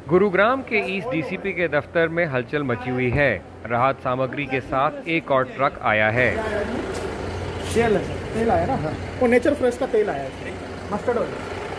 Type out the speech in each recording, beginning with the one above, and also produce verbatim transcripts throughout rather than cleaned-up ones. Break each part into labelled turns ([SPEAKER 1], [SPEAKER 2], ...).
[SPEAKER 1] गुरुग्राम के east DCP के दफ्तर में हलचल मची हुई है। राहत सामग्री के साथ एक और ट्रक आया है।
[SPEAKER 2] तेल तेल आया ना, वो नेचर फ्रेश का तेल आया है, मस्टर्ड ऑयल।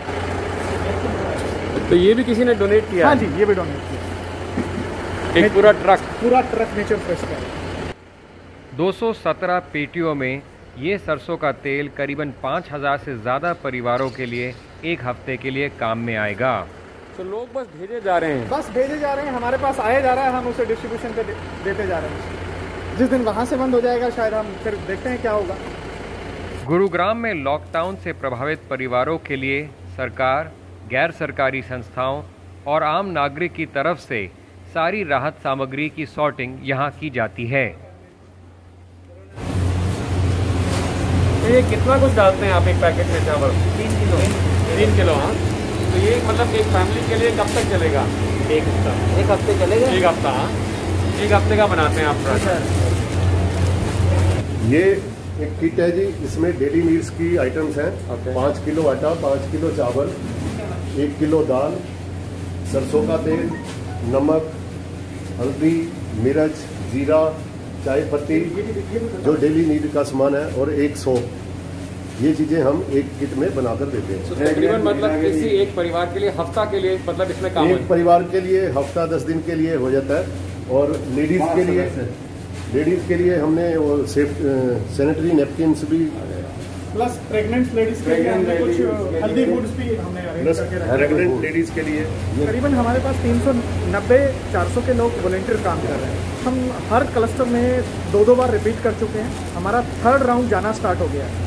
[SPEAKER 1] तो ये भी किसी ने डोनेट किया?
[SPEAKER 2] हाँ जी, ये भी डोनेट किया।
[SPEAKER 1] एक पूरा ट्रक
[SPEAKER 2] पूरा ट्रक नेचर फ्रेश का।
[SPEAKER 1] दो सौ सत्रह पेटियों में ये सरसों का तेल करीबन पाँच हज़ार से ज़्यादा परिवारों के लिए एक हफ्ते के लिए काम में आएगा। तो लोग बस भेजे जा रहे हैं
[SPEAKER 2] बस भेजे जा रहे हैं, हमारे पास आया जा रहा है, हम उसे डिस्ट्रीब्यूशन पे दे, देते जा रहे हैं। जिस दिन वहाँ से बंद हो जाएगा शायद हम फिर देखते हैं क्या होगा।
[SPEAKER 1] गुरुग्राम में लॉकडाउन से प्रभावित परिवारों के लिए सरकार, गैर सरकारी संस्थाओं और आम नागरिक की तरफ से सारी राहत सामग्री की सॉर्टिंग यहाँ की जाती है। तो ये कितना कुछ डालते हैं आप एक पैकेट में चावल? तीन किलो तीन किलो हाँ। तो ये मतलब एक फैमिली के लिए कब तक चलेगा? एक हफ्ता
[SPEAKER 2] एक हफ्ते चलेगा।
[SPEAKER 1] एक हफ्ता हाँ, एक हफ्ते का बनाते हैं आप राशन।
[SPEAKER 3] ये एक किट है जी, इसमें डेली नीड्स की आइटम्स हैं।
[SPEAKER 1] okay.
[SPEAKER 3] पाँच किलो आटा, पाँच किलो चावल, एक किलो दाल, सरसों का तेल, नमक, हल्दी, मिर्च, जीरा, चाय पत्ती, जो डेली नीड का सामान है, और एक सोप। ये चीजें हम एक किट में बनाकर देते हैं।
[SPEAKER 1] तकरीबन मतलब किसी एक परिवार के लिए हफ्ता के लिए मतलब इसमें काम
[SPEAKER 3] एक परिवार के लिए हफ्ता दस दिन के लिए हो जाता है। और लेडीज के लिए लेडीज के लिए हमने वो सेफ सैनिटरी नैपकिन्स भी,
[SPEAKER 2] प्लस प्रेग्नेंट लेडीज के लिए हमने कुछ हेल्दी फूड्स भी हमने अरेंज करके रखे हैं।
[SPEAKER 3] प्रेग्नेंट लेडीज के लिए
[SPEAKER 2] करीबन हमारे पास तीन सौ नब्बे चार सौ के लोग वॉलंटियर काम कर रहे हैं। हम हर क्लस्टर में दो दो बार रिपीट कर चुके हैं। हमारा थर्ड राउंड जाना स्टार्ट हो गया है।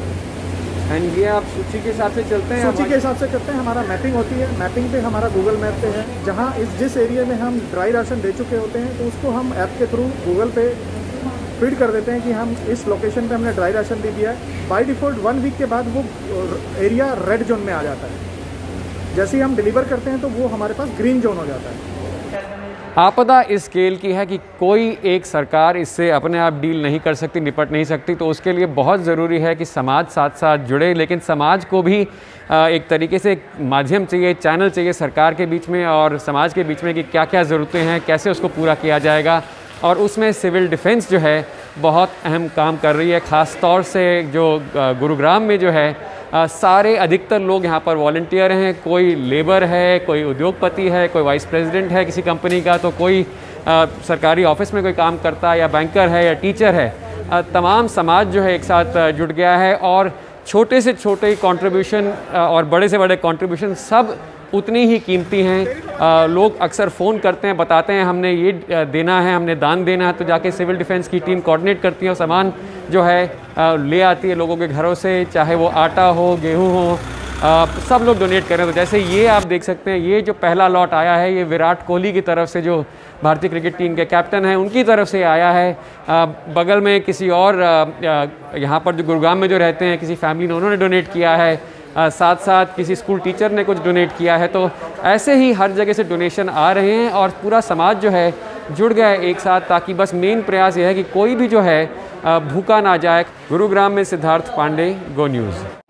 [SPEAKER 1] एंड ये आप सूची के हिसाब से चलते हैं?
[SPEAKER 2] सूची के हिसाब से करते हैं। हमारा मैपिंग होती है, मैपिंग पे हमारा गूगल मैप पे है। जहाँ इस जिस एरिया में हम ड्राई राशन दे चुके होते हैं तो उसको हम ऐप के थ्रू गूगल पे फीड कर देते हैं कि हम इस लोकेशन पे हमने ड्राई राशन दे दिया है। बाय डिफ़ॉल्ट वन वीक के बाद वो एरिया रेड जोन में आ जाता है। जैसे ही हम डिलीवर करते हैं तो वो हमारे पास ग्रीन जोन हो जाता है।
[SPEAKER 1] आपदा इस स्केल की है कि कोई एक सरकार इससे अपने आप डील नहीं कर सकती, निपट नहीं सकती। तो उसके लिए बहुत ज़रूरी है कि समाज साथ साथ जुड़े, लेकिन समाज को भी एक तरीके से माध्यम चाहिए, चैनल चाहिए सरकार के बीच में और समाज के बीच में कि क्या क्या ज़रूरतें हैं, कैसे उसको पूरा किया जाएगा। और उसमें सिविल डिफेंस जो है बहुत अहम काम कर रही है। ख़ास तौर से जो गुरुग्राम में जो है आ, सारे अधिकतर लोग यहाँ पर वॉलंटियर हैं। कोई लेबर है, कोई उद्योगपति है, कोई वाइस प्रेसिडेंट है किसी कंपनी का, तो कोई आ, सरकारी ऑफिस में कोई काम करता है, या बैंकर है, या टीचर है। आ, तमाम समाज जो है एक साथ जुट गया है और छोटे से छोटे कंट्रीब्यूशन और बड़े से बड़े कंट्रीब्यूशन सब उतनी ही कीमती हैं। लोग अक्सर फ़ोन करते हैं, बताते हैं हमने ये देना है, हमने दान देना है, तो जाके सिविल डिफेंस की टीम कोऑर्डिनेट करती है और सामान जो है आ, ले आती है लोगों के घरों से, चाहे वो आटा हो, गेहूं हो, आ, सब लोग डोनेट करें। तो जैसे ये आप देख सकते हैं, ये जो पहला लॉट आया है ये विराट कोहली की तरफ से, जो भारतीय क्रिकेट टीम के कैप्टन हैं, उनकी तरफ से आया है। आ, बगल में किसी और यहाँ पर जो गुरुग्राम में जो रहते हैं किसी फैमिली ने, उन्होंने डोनेट किया है। आ, साथ साथ किसी स्कूल टीचर ने कुछ डोनेट किया है। तो ऐसे ही हर जगह से डोनेशन आ रहे हैं और पूरा समाज जो है जुड़ गया है एक साथ, ताकि बस मेन प्रयास ये है कि कोई भी जो है भूखा ना जाए। गुरुग्राम में सिद्धार्थ पांडे, गो न्यूज़।